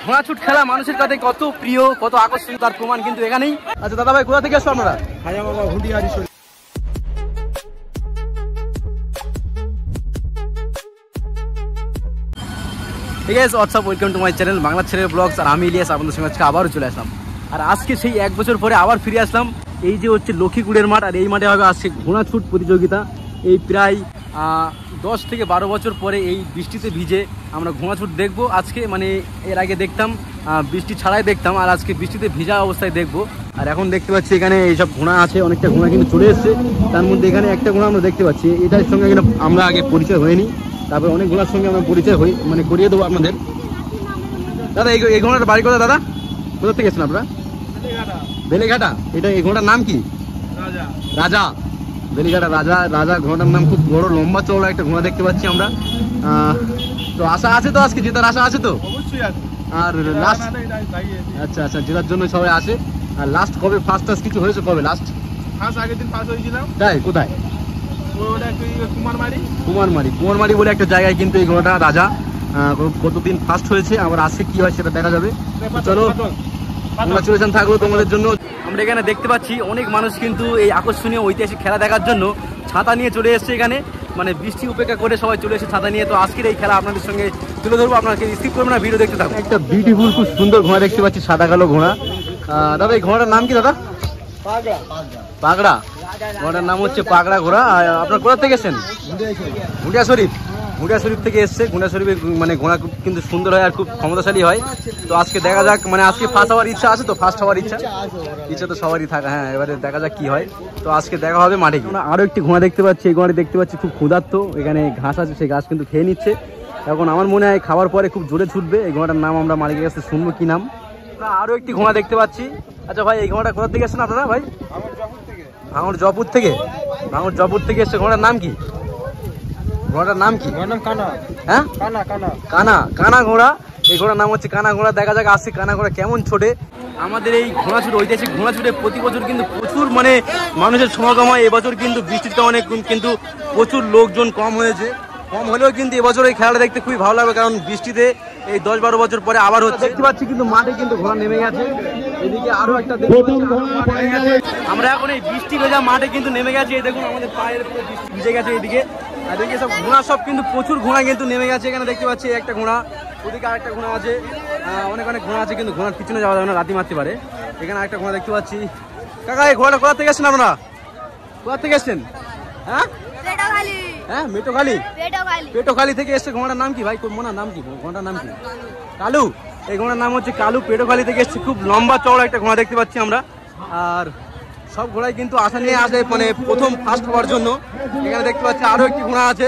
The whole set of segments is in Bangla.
ঘোড়াছুট খেলা মানুষের কাছে কত প্রিয়, কত আকর্ষণীয় তার প্রমাণ কিন্তু এখানেই। আচ্ছা দাদা ভাই, কোথা থেকে আসছো আপনারা? ঠিক আছে, WhatsApp, welcome to my channel Bangla Chele vlogs. আর আমি ইলিয়াস আপনাদের সঙ্গে আজকে আবারও চলে আসলাম। আর আজকে সেই 1 বছর পরে আবার ফিরে আসলাম। এই যে হচ্ছে লক্ষ্মীকুড়ের মাঠ, আর এই মাঠে হবে আজকে ঘোড়াছুট প্রতিযোগিতা। এই প্রায় 10 থেকে 12 বছর পরে এই বৃষ্টিতে ভিজে আমরা ঘোড়াছুট দেখবো আজকে। মানে এর আগে দেখতাম বৃষ্টি ছাড়াই দেখতাম, আর আজকে বৃষ্টিতে ভিজা অবস্থায় দেখবো। আর এখন দেখতে পাচ্ছি এখানে এইসব ঘোড়া আছে, অনেকটা ঘোড়া কিন্তু চলে এসছে। তার মধ্যে এখানে একটা ঘোড়া আমরা দেখতে পাচ্ছি, এটার সঙ্গে এখানে আমরা আগে পরিচয় হয়নি, তারপর অনেক ঘোড়ার সঙ্গে আমরা পরিচয় হই, মানে করিয়ে দেবো আপনাদের। দাদা এই ঘোড়াটার বাড়ি কোথায়? দাদা কোথা থেকে এসেছেন আপনারা? বেলেঘাটা। এটা এই ঘোড়াটার নাম কি? রাজা। বেলেঘাটা রাজা। রাজা ঘোড়াটার নাম। খুব বড় লম্বা চওড়া একটা ঘোড়া দেখতে পাচ্ছি আমরা। তো আশা আছে তো, আজকে জেতার আশা আছে তো? আর লাস্ট, আচ্ছা আচ্ছা, জেতার জন্য সবাই আসে। আর লাস্ট কবে ফার্স্ট কিছু হয়েছে? কবে লাস্ট? আগের দিন ফার্স্ট হয়েছিলাম। তাই? কোথায়? কুমারমারি বলে একটা জায়গায় কিন্তু এই ঘোড়াটা রাজা কতদিন ফার্স্ট হয়েছে। আবার আজকে কি হয় সেটা দেখা যাবে। চলো, কংগ্রাচুলেশন থাকলো তোমাদের জন্য। আমরা এখানে দেখতে পাচ্ছি অনেক মানুষ কিন্তু এই আকর্ষণীয় ঐতিহাসিক খেলা দেখার জন্য ছাতা নিয়ে চলে এসছে এখানে। মানে বৃষ্টি উপেক্ষা করে সবাই চলে এসেছে ছাতা নিয়ে। তো আজকের এই খেলা আপনাদের সঙ্গে তুলে ধরবো, আপনাকে স্কিপ করবেন না, ভিডিও দেখতে থাকুন। একটা বিউটিফুল খুব সুন্দর ঘোড়া দেখতে পাচ্ছি, সাদা কালো ঘোড়া। দাদা এই ঘোড়াটার নাম কি? দাদা পাগড়া। ঘোড়াটার নাম হচ্ছে পাগড়া ঘোড়া। আপনার কোথা থেকে এসেছেন? ঘুঁটিয়া শরীফ। ঘুঁটিয়া শরীফ থেকে এসছে। ঘুঁটিয়া শরীফে মানে ঘোড়া কিন্তু সুন্দর হয় আর খুব ক্ষমতাশালী হয়। তো আজকে দেখা যাক, মানে আজকে ফার্স্ট হওয়ার ইচ্ছা আছে তো? ফার্স্ট হওয়ার ইচ্ছা তো সবারই থাকে। হ্যাঁ, এবারে দেখা যাক কি হয়। তো আজকে দেখা হবে মাঠে। আমরা আরো একটি ঘোড়া দেখতে পাচ্ছি। এই ঘোড়াটি দেখতে পাচ্ছি খুব ক্ষুধার্ত। এখানে ঘাস আছে, সেই ঘাস কিন্তু খেয়ে নিচ্ছে। এখন আমার মনে হয় খাওয়ার পরে খুব জোরে ছুটবে। এই ঘোড়াটার নাম আমরা মালিকের কাছে শুনবো কি নাম। আরো একটি ঘোড়া দেখতে পাচ্ছি। আচ্ছা ভাই, এই ঘোড়াটা কোথা থেকে এসেছেন আপনারা? ভাই ভাঙড় জয়পুর থেকে। ভাঙড় জয়পুর থেকে এসছে। ঘোড়াটার নাম কি? ঘোড়াটার নাম কি? হ্যাঁ, কানা ঘোড়া। এই ঘোড়ার নাম হচ্ছে কানা ঘোড়া। দেখা যাক আজকে কানা ঘোড়া কেমন ছোটে। আমাদের এই ঘোড়াছুট, ঐতিহাসিক ঘোড়াছুটে প্রতি বছর কিন্তু প্রচুর মানে মানুষের সমাগম হয়। এবছর কিন্তু বৃষ্টির কারণে কিন্তু প্রচুর লোকজন কম হয়েছে। কম হলেও কিন্তু এবছর এই খেলাটা দেখতে খুবই ভালো লাগবে, কারণ বৃষ্টিতে এই 10-12 বছর পরে আবার হচ্ছে। দেখতে পাচ্ছি কিন্তু মাঠে কিন্তু ঘোড়া নেমে গেছে। এদিকে আরো একটা আমরা এখন এই বৃষ্টি ভেজা মাঠে কিন্তু নেমে গেছি। এই দেখুন আমাদের পায়ের পুরো বৃষ্টি ভিজে গেছে। এইদিকে আর এদিকে সব ঘোড়া, সব কিন্তু প্রচুর ঘোড়া কিন্তু নেমে গেছে। এখানে দেখতে পাচ্ছি একটা ঘোড়া, ওদিকে আরেকটা ঘোড়া আছে, অনেক ঘোড়া আছে, কিন্তু ঘোড়ার পিছনে যাওয়া যাবে না, রাতি মারতে পারে। এখানে আরেকটা ঘোড়া দেখতে পাচ্ছি। কাকা এই ঘোড়াটা কোথা থেকে এসেছেন আপনারা? কোথা থেকে এসেছেন? হ্যাঁ, পেটোখালি থেকে এসছে। ঘোড়াটার নাম কি ভাই? মোনার নাম কি? ঘোড়াটার নাম কি? কালু। এই ঘোড়ার নাম হচ্ছে কালু। পেটোখালি থেকে এসছে। খুব লম্বা চওড়া একটা ঘোড়া দেখতে পাচ্ছি আমরা। আর সব ঘোড়াই কিন্তু আশা নিয়ে আসে মানে প্রথম ফার্স্ট হওয়ার জন্য। এখানে দেখতে পাচ্ছি আরো একটি ঘোড়া আছে।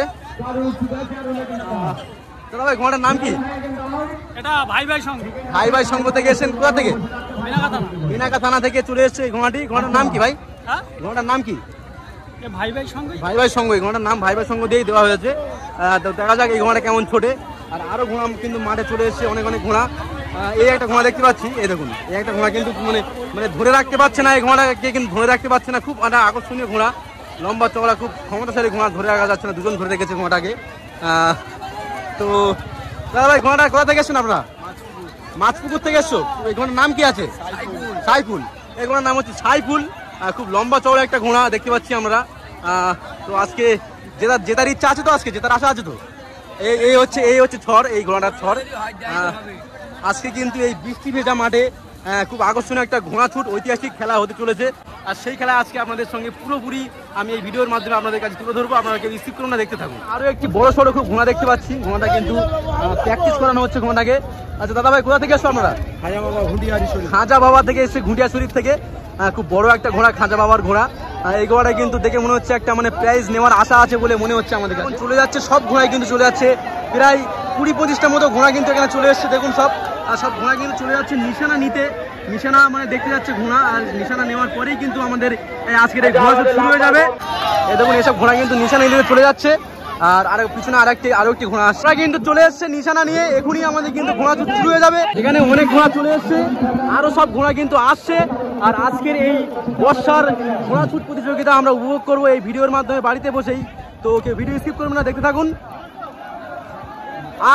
দাদা ভাই, ঘোড়াটার নাম কি? এটা ভাই ভাই সংঘ থেকে এসেছেন। কোথা থেকে? বিনাকা থানা থেকে চলে এসছে এই ঘোড়াটি। ঘোড়াটার নাম কি ভাই? ঘোড়াটার নাম কি? ভাই ভাই সংঘ। এই ঘোড়াটার নাম ভাই সংঘ দিয়েই দেওয়া হয়েছে। তো দেখা যাক এই ঘোড়াটা কেমন ছোটে। আর আরো ঘোড়া কিন্তু মাঠে চলে এসছে, অনেক ঘোড়া। এই একটা ঘোড়া দেখতে পাচ্ছি। এই দেখুন, এই একটা ঘোড়া কিন্তু মানে ধরে রাখতে পারছে না। এই ঘোড়াটাকে কিন্তু ধরে রাখতে পারছে না। খুব একটা আকর্ষণীয় ঘোড়া, লম্বা চওড়া, খুব ক্ষমতাশালী ঘোড়া। ধরে রাখা যাচ্ছে না, দুজন ধরে রেখেছে ঘোড়াটাকে। তো দাদা ভাই, ঘোড়াটা কোথা থেকে এসছেন আপনারা? মাছপুকুর থেকে এসছো। এই ঘোড়ার নাম কি আছে? সাইফুল। এই ঘোড়ার নাম হচ্ছে সাইফুল। খুব লম্বা চওড়া একটা ঘোড়া দেখতে পাচ্ছি আমরা। তো আজকে জেতার ইচ্ছা আছে তো? আজকে জেতার আশা আছে তো? এই হচ্ছে ছড়, এই ঘোড়াটার ছড়। আজকে কিন্তু এই বৃষ্টি ভেজা মাঠে খুব আকর্ষণীয় একটা ঘোড়াছুট ঐতিহাসিক খেলা হতে চলেছে। আর সেই খেলা আজকে আপনাদের সঙ্গে পুরোপুরি আমি এই ভিডিওর মাধ্যমে আপনাদের কাছে তুলে ধরবো। আপনারা কেউ স্কিপ করুন না, দেখতে থাকুন। আরো একটি বড় সড়ো খুব ঘোড়া দেখতে পাচ্ছি। ঘোড়াটা কিন্তু প্র্যাকটিস করানো হচ্ছে ঘোড়াটাকে। আচ্ছা দাদা ভাই, কোথা থেকে এসছো আপনারা? খাজা বাবা থেকে এসছে, ঘুঁটিয়া শরীফ থেকে। খুব বড় একটা ঘোড়া, খাজা বাবার ঘোড়া। এই ঘোড়াটা কিন্তু দেখে মনে হচ্ছে একটা মানে প্রাইজ নেওয়ার আশা আছে বলে মনে হচ্ছে আমাদের কাছে। চলে যাচ্ছে সব ঘোড়াই কিন্তু চলে যাচ্ছে, প্রায় 20-25টার মতো ঘোড়া কিন্তু এখানে চলে এসছে। দেখুন সব ঘোড়া কিন্তু চলে যাচ্ছে নিশানা নিতে। নিশানা মানে দেখতে যাচ্ছে ঘোড়া, আর নিশানা নেওয়ার পরেই কিন্তু আমাদের আজকের এই ঘোড়া শুরু হয়ে যাবে। এই দেখুন, এসব ঘোড়া কিন্তু নিশানা নিতে চলে যাচ্ছে। আর পিছনে আরো একটি ঘোড়া আসছে, কিন্তু চলে এসছে নিশানা নিয়ে। এখনই আমাদের কিন্তু ঘোড়া শুরু হয়ে যাবে। এখানে অনেক ঘোড়া চলে এসছে, আরো সব ঘোড়া কিন্তু আসছে। আর আজকের এই বর্ষার ঘোড়াছুট প্রতিযোগিতা আমরা উপভোগ করবো এই ভিডিওর মাধ্যমে বাড়িতে বসেই। তো ভিডিও স্কিপ করবেন না, দেখতে থাকুন। আর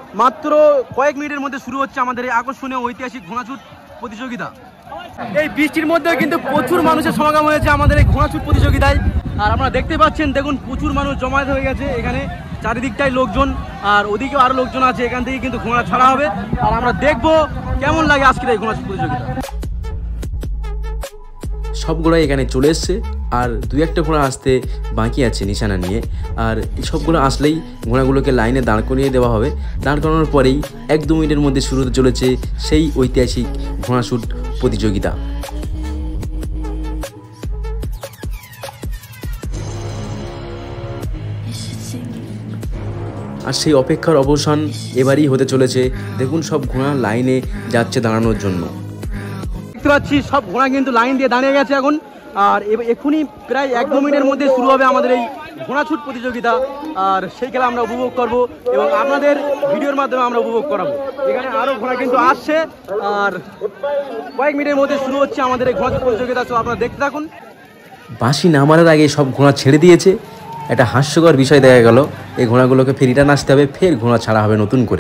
মাত্র কয়েক মিনিটের মধ্যে শুরু হচ্ছে আমাদের এই আকর্ষণীয় ঐতিহাসিক ঘোড়াছুট প্রতিযোগিতা। এই বৃষ্টির মধ্যে কিন্তু প্রচুর মানুষের সমাগম হয়েছে আমাদের এই ঘোড়াছুট প্রতিযোগিতায়। আর আপনারা দেখতে পাচ্ছেন, দেখুন প্রচুর মানুষ জমায়েত হয়ে গেছে এখানে, চারিদিকটাই লোকজন, আর ওদিকেও আরো লোকজন আছে। এখান থেকে কিন্তু ঘোড়া ছাড়া হবে, আর আমরা দেখবো কেমন লাগে আজকের এই ঘোড়াছুট প্রতিযোগিতা। সব ঘোড়া এখানে চলে এসছে, আর দুই একটা ঘোড়া আসতে বাকি আছে নিশানা নিয়ে। আর সবগুলো আসলেই ঘোড়াগুলোকে লাইনে দাঁড় করিয়ে দেওয়া হবে। দাঁড় করানোর পরেই 1-2 মিনিটের মধ্যে শুরু হতে চলেছে সেই ঐতিহাসিক ঘোড়াছুট প্রতিযোগিতা। আর সেই অপেক্ষার অবসান এবারই হতে চলেছে। দেখুন সব ঘোড়া লাইনে যাচ্ছে দাঁড়ানোর জন্য। দেখতে পাচ্ছি সব ঘোড়া কিন্তু লাইন দিয়ে দাঁড়িয়ে গেছে এখন। আর এখনই প্রায় 1-2 মিনিটের মধ্যে শুরু হবে আমাদের এই ঘোড়াছুট প্রতিযোগিতা। আর সেই খেলা আমরা উপভোগ করব এবং আপনাদের ভিডিওর মাধ্যমে আমরা উপভোগ করাবো। এখানে আরও ঘোড়া কিন্তু আসছে, আর কয়েক মিনিটের মধ্যে শুরু হচ্ছে আমাদের এই ঘোড়াছুট প্রতিযোগিতা। তো আপনারা দেখতে থাকুন। বাঁশি নামার আগে সব ঘোড়া ছেড়ে দিয়েছে। একটা হাস্যকর বিষয় দেখা গেল, এই ঘোড়াগুলোকে ফের রিটার্ন আসতে হবে, ফের ঘোড়া ছাড়া হবে নতুন করে।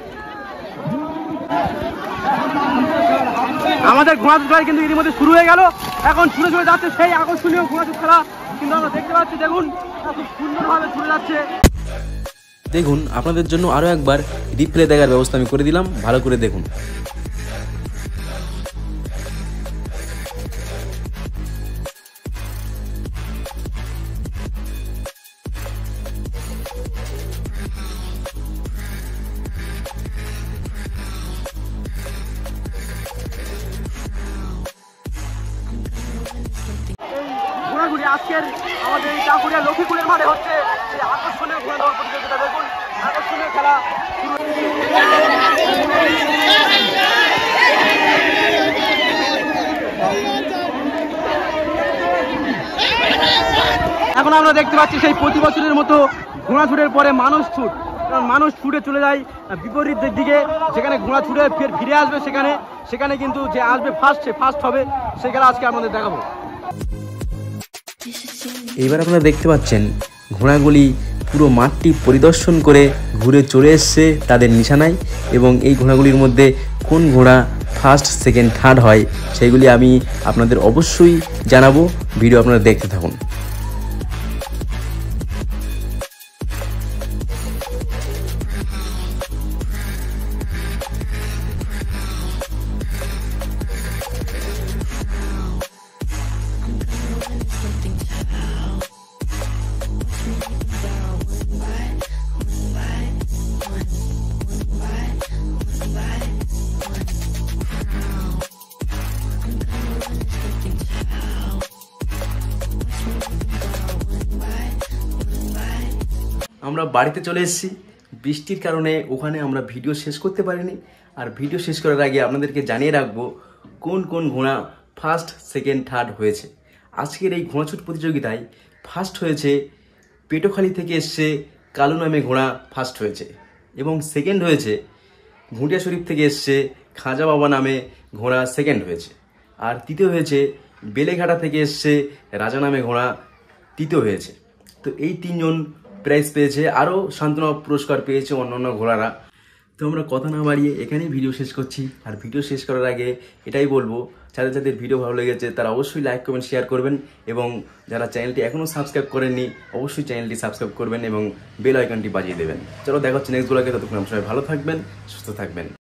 আমাদের ঘোড়াছুট খেলা কিন্তু এর মধ্যে শুরু হয়ে গেল। এখন ছুটে ছুটে যাচ্ছে সেই আকর্ষণীয় ঘোড়াছুট খেলা, কিন্তু আমরা দেখতে পাচ্ছি, দেখুন খুব সুন্দরভাবে ছুটে যাচ্ছে। দেখুন আপনাদের জন্য আরও একবার রিপ্লে দেখার ব্যবস্থা আমি করে দিলাম, ভালো করে দেখুন। ঘোড়াগুলি আজকের আমাদের এই চাকুরিয়া লক্ষ্মীকুলের মাঠে হচ্ছে এই আকর্ষণীয় ঘোড়া দৌড় প্রতিযোগিতা। দেখুন আকর্ষণীয় খেলা শুরু। এখন আমরা দেখতে পাচ্ছি সেই প্রতি বছরের মতো ঘোড়া ছুটের পরে মানুষ ছুট। কারণ মানুষ ছুটে চলে যায় বিপরীত দিকে, যেখানে ঘোড়া ছুটে ফিরে আসবে, সেখানে কিন্তু যে আসবে ফার্স্ট, সে ফার্স্ট হবে। সেই খেলা আজকে আমাদের দেখাবো। এবার আপনারা দেখতে পাচ্ছেন ঘোড়াগুলি পুরো মাঠটি পরিদর্শন করে ঘুরে চলে এসছে তাদের নিশানায়, এবং এই ঘোড়াগুলির মধ্যে কোন ঘোড়া ফার্স্ট, সেকেন্ড, থার্ড হয় সেইগুলি আমি আপনাদের অবশ্যই জানাবো। ভিডিও আপনারা দেখতে থাকুন। আমরা বাড়িতে চলে এসেছি। বৃষ্টির কারণে ওখানে আমরা ভিডিও শেষ করতে পারিনি। আর ভিডিও শেষ করার আগে আপনাদেরকে জানিয়ে রাখবো কোন কোন ঘোড়া ফার্স্ট, সেকেন্ড, থার্ড হয়েছে। আজকের এই ঘোড়াছুট প্রতিযোগিতায় ফার্স্ট হয়েছে পেটোখালি থেকে এসছে কালু নামে ঘোড়া ফার্স্ট হয়েছে, এবং সেকেন্ড হয়েছে ঘুঁটিয়া শরীফ থেকে এসছে খাজা বাবা নামে ঘোড়া সেকেন্ড হয়েছে। আর তৃতীয় হয়েছে বেলেঘাটা থেকে এসছে রাজা নামে ঘোড়া তৃতীয় হয়েছে। তো এই 3 জন প্রাইজ পেয়েছে, আরও সান্ত্বনা পুরস্কার পেয়েছে অন্যান্য ঘোড়ারা। তো আমরা কথা না বাড়িয়ে এখানেই ভিডিও শেষ করছি। আর ভিডিও শেষ করার আগে এটাই বলবো, যাদের ভিডিও ভালো লেগেছে তারা অবশ্যই লাইক, কমেন্ট, শেয়ার করবেন, এবং যারা চ্যানেলটি এখনও সাবস্ক্রাইব করেননি অবশ্যই চ্যানেলটি সাবস্ক্রাইব করবেন এবং বেল আইকনটি বাজিয়ে দেবেন। চলো দেখা হচ্ছে নেক্সট ব্লগে। ততক্ষণ সবাই ভালো থাকবেন, সুস্থ থাকবেন।